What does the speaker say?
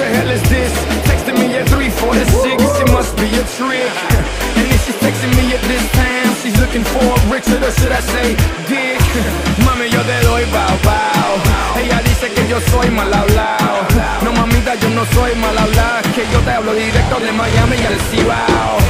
the hell is this? Texting me at 3, 4 to 6, it must be a trick. And if she's texting me at this time, she's looking for Richard, or should I say Dick? Mami, yo te doy bao bao. Ella dice que yo soy mal hablado. No mamita, yo no soy mal hablado, que yo te hablo directo de Miami y al Cibao.